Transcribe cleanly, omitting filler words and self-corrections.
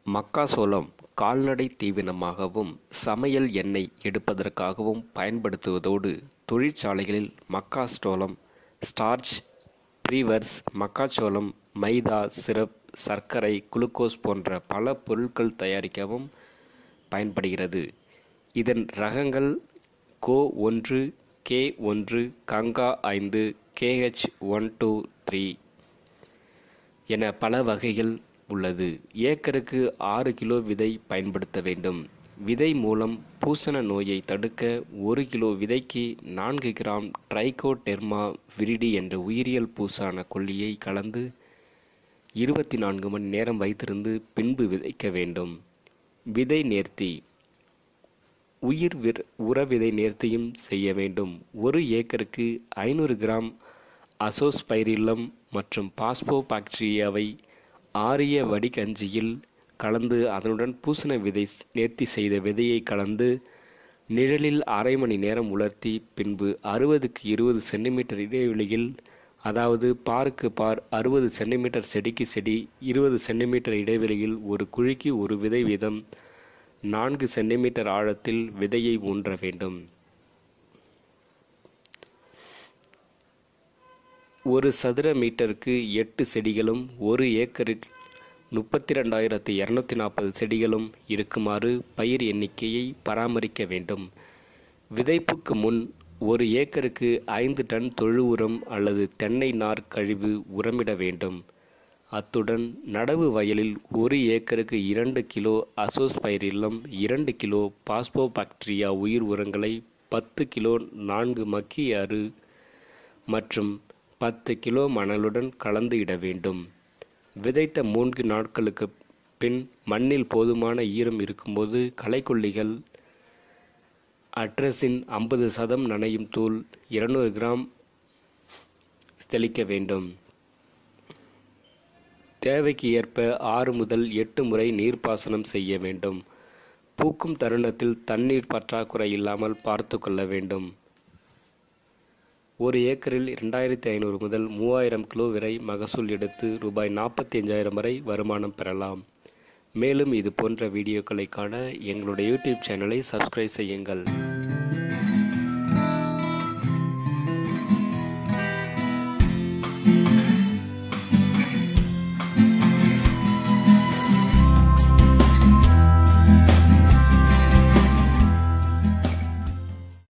மக்காச்சோளம் கால்நடை தீவனமாகவும் சமையல் எண்ணெய் எடுப்பதற்காகவும் பயன்படுத்துவதோடு தொழிற்சாலைகளில் மக்காச்சோளம் ஸ்டார்ச், ப்ரீவர்ஸ், மக்காச்சோளம் மைதா, சிரப், சர்க்கரை, குளுக்கோஸ் போன்ற பல பொருட்கள் தயாரிக்கவும் பயன்படுகிறது. இதன் ரகங்கள் கோ-1, கே-1, கங்கா-5, KH-123 என பல வகைகள் உள்ளது. ஏக்கருக்கு 6 கிலோ விதை பயன்படுத்த வேண்டும். விதை மூலம் பூசண நோயை தடுக்க 1 கிலோ விதைக்கு 4 கிராம் ட்ரைகோடெர்மா விரிடி என்ற உயிரியல் பூசான கொல்லியை கலந்து 24 மணி நேரம் வைத்திருந்து பின்பு விதைக்க வேண்டும். விதை நேர்த்தி உர விதை நேர்த்தியும் செய்ய வேண்டும். 1 ஏக்கருக்கு 500 கிராம் அசோஸ்பைரில்லம் மற்றும் பாஸ்போபாக்டீரியாவை ஆரிய வடிகஞ்சியில் கலந்து அதனுடன் பூசண விதை நேர்த்தி செய்த விதையை கலந்து நிழலில் அரை மணி நேரம் உலர்த்தி பின்பு 60க்கு 20 சென்டிமீட்டர் இடைவெளியில், அதாவது பாருக்கு பார் 60 சென்டிமீட்டர் செடிக்கு செடி 20 சென்டிமீட்டர் இடைவெளியில் ஒரு குழிக்கு ஒரு விதை வீதம் 4 சென்டிமீட்டர் ஆழத்தில் விதையை ஊன்ற வேண்டும். ஒரு சதுர மீட்டருக்கு 8 செடிகளும் 1 ஏக்கரில் 32,240 செடிகளும் இருக்குமாறு பயிர் எண்ணிக்கையை பராமரிக்க வேண்டும். விதைப்புக்கு முன் 1 ஏக்கருக்கு 5 டன் தொழு உரம் அல்லது தென்னை நார் கழிவு உரமிட வேண்டும். அத்துடன் நடவு வயலில் 1 ஏக்கருக்கு 2 கிலோ அசோஸ்பைரில்லம், 2 கிலோ பாஸ்போபாக்டீரியா உயிர் உரங்களை 10 கிலோ 4 மக்கிய அரு மற்றும் 10 கிலோ மணலுடன் கலந்து இட வேண்டும். விதைத்த 3 நாட்களுக்கு பின் மண்ணில் போதுமான ஈரம் இருக்கும்போது களைக்கொல்லிகள், அட்ரசின் 50% நனையும் தூள் 200 கிராம் தெளிக்க வேண்டும். தேவைக்கு ஏற்ப 6 முதல் 8 முறை நீர்ப்பாசனம் செய்ய வேண்டும். பூக்கும் தருணத்தில் தண்ணீர் பற்றாக்குறை இல்லாமல் பார்த்து கொள்ள வேண்டும். 1 ஏக்கரில் 2500 முதல் 3000 கிலோ வரை மகசூல் எடுத்து ரூபாய் 45,000 வரை வருமானம் பெறலாம். மேலும் இது போன்ற வீடியோக்களை காண எங்களுடைய யூடியூப் சேனலை சப்ஸ்கிரைப் செய்யுங்கள்.